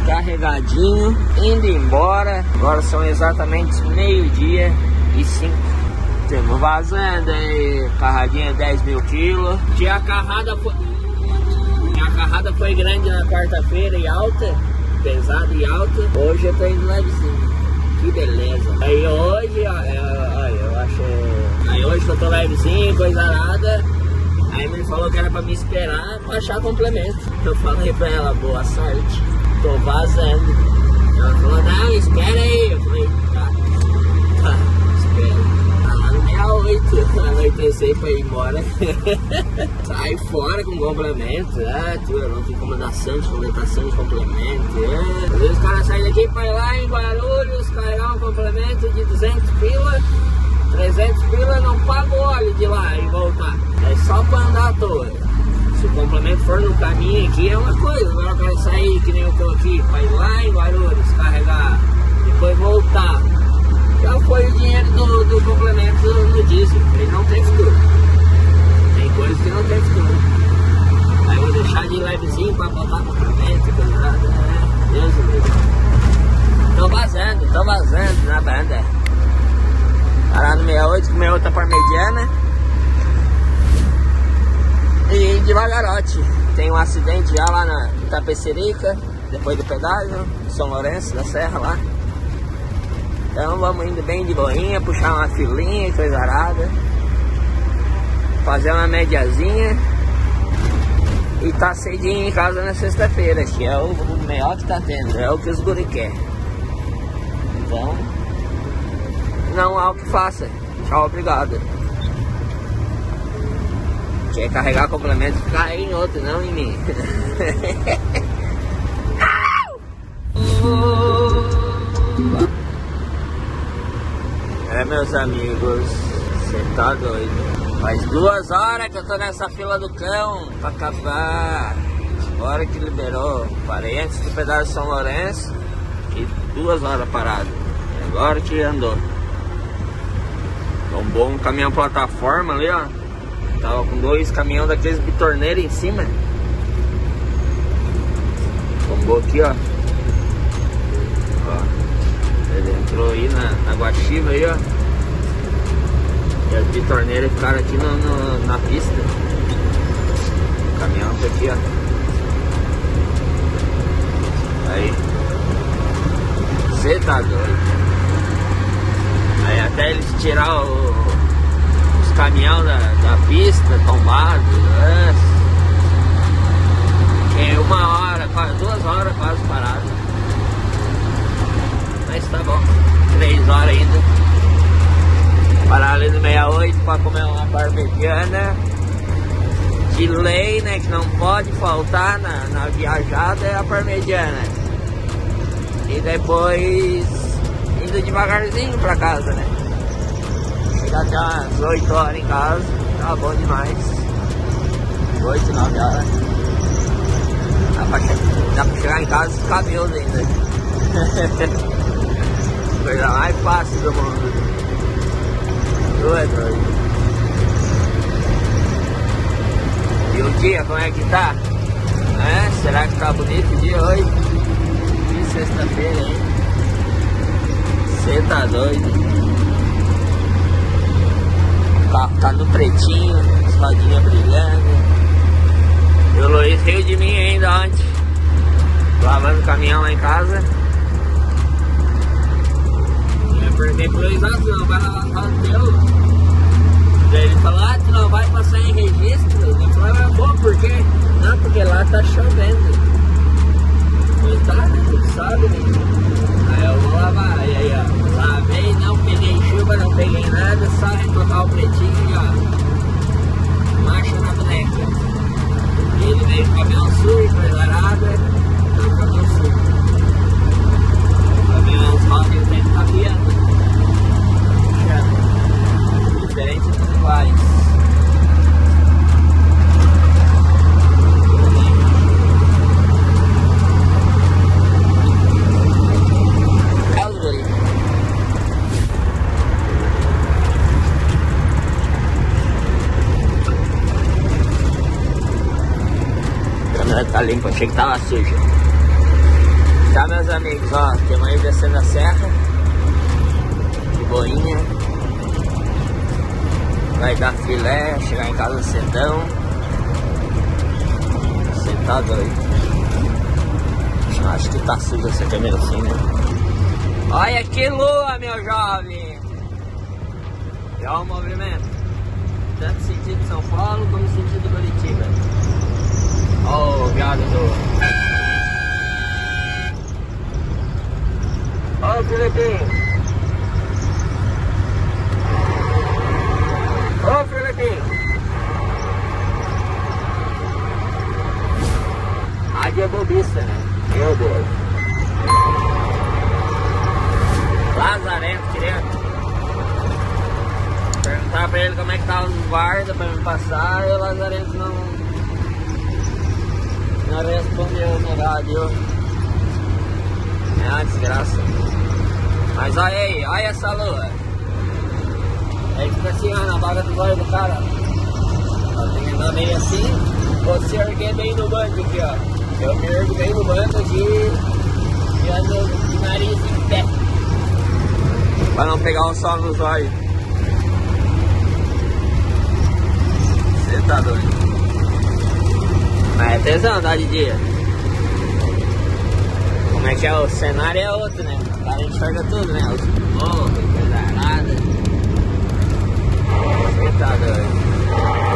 descarregadinho, indo embora. Agora são exatamente 12h05. Temos vazando aí, carradinha 10 mil quilos. A carrada foi grande na quarta-feira e alta, pesada e alta. Hoje eu tô indo levezinho. Que beleza. Aí hoje, hoje eu tô levezinho, coisa arada. Aí ele falou que era pra me esperar pra achar complemento. Eu falei pra ela, boa sorte, tô vazando. Ela falou, não, espera aí. Eu falei, tá, espera. Lá no 68, anoitecei pra ir embora. Sai fora com complemento, não tem completação de complemento. Às vezes o cara sai daqui pra ir lá em Guarulhos, carregar um complemento de 200 pila, 300 pila, não paga o óleo de lá e voltar. É só pra andar à toa. Se o complemento for no caminho aqui é uma coisa, agora eu quero sair que nem eu tô aqui, pra ir lá em Guarulhos, carregar, depois voltar. Já foi o dinheiro do complemento no diesel, ele não tem futuro. Tem coisas que não tem futuro. Aí eu vou deixar de levezinho pra botar complemento, Deus do céu. Tô vazando na banda. Parar no 68, comer outra parmegiana. E devagarote. Tem um acidente já lá na Itapecerica, depois do pedágio, São Lourenço da Serra lá. Então vamos indo bem de boinha, puxar uma filinha, coisa arada. Fazer uma mediazinha. E tá cedinho em casa na sexta-feira, que é o melhor que tá tendo, é o que os guri querem. Então, não há o que faça. Tchau, obrigado. Quer carregar complemento, cai em outro, não em mim. Meus amigos, você tá doido. Faz 2 horas que eu tô nessa fila do cão pra acabar. Agora que liberou. Parei antes do pedágio de São Lourenço e 2 horas parado. Agora que andou. Tombou um caminhão plataforma ali, ó. Tava com 2 caminhões daqueles bitorneiros em cima. Tombou aqui, ó. Ele entrou aí na guaxiva aí, ó. E as bitorneiras ficaram aqui na pista. O caminhão tá aqui, ó. Aí. Você tá doido. Aí até eles tirar os caminhões da pista, tombados. É 1 hora, 2 horas quase parado. Mas tá bom, 3 horas ainda. Parar ali no 68 pra comer uma parmegiana. De lei, né, que não pode faltar na viajada é a parmegiana. E depois indo devagarzinho pra casa, né. Chegar até umas 8 horas em casa, tá bom demais. 8, 9 horas. Dá pra chegar em casa com cabelo ainda. Coisa mais fácil do mundo. Doido. E o dia, como é que tá? Será que tá bonito o dia hoje? Que sexta-feira, hein? Você tá doido? O carro tá no pretinho, as rodinhas brilhando. E o Luiz riu de mim ainda ontem, lavando o caminhão lá em casa. Eu perguntei pro Luiz, tu não vai lavar o teu? Daí ele falou, tu não vai passar em registro? Eu falei, bom, por quê? Não, porque lá tá chovendo. Eu falei, tá, tu sabe, né? Aí eu vou lavar, aí ó, lavei, não peguei chuva, não peguei nada, só retocar o pretinho e ó, marcha na boneca. E ele veio com caminhão sujo, preparada, então caminhão sujo. Caminhão roda e o tempo tá guiando. Diferente dos iguais. A câmera tá limpa, achei que tava suja. Tá, meus amigos, ó, temos aí descendo a serra de boinha. Vai dar filé, chegar em casa cedão. Você tá doido. Acho que tá suja essa câmera assim, né? Olha que lua, meu jovem! E olha o movimento. Tanto sentido São Paulo como sentido Curitiba. Olha o gado do... Olha o Filipinho! Ô Filipinho! Rádio é bobiça, né? Meu Deus! Lazarento direto. Perguntar pra ele como é que tá os guardas pra me passar e o Lazarento não respondeu no rádio. É uma desgraça. Mas olha aí, olha essa lua. Aí fica assim, ó, na vaga do olho do cara. Ó, tem que andar meio assim. Vou se erguer bem no banco aqui, ó. Eu me ergo bem no banco aqui e ando de nariz em pé. Pra não pegar o sol nos olhos. Você tá doido. Mas é tesão andar de dia. Como é que é? O cenário é outro, né? O cara enxerga tudo, né? Os morros, coisa arada. Você tá doido.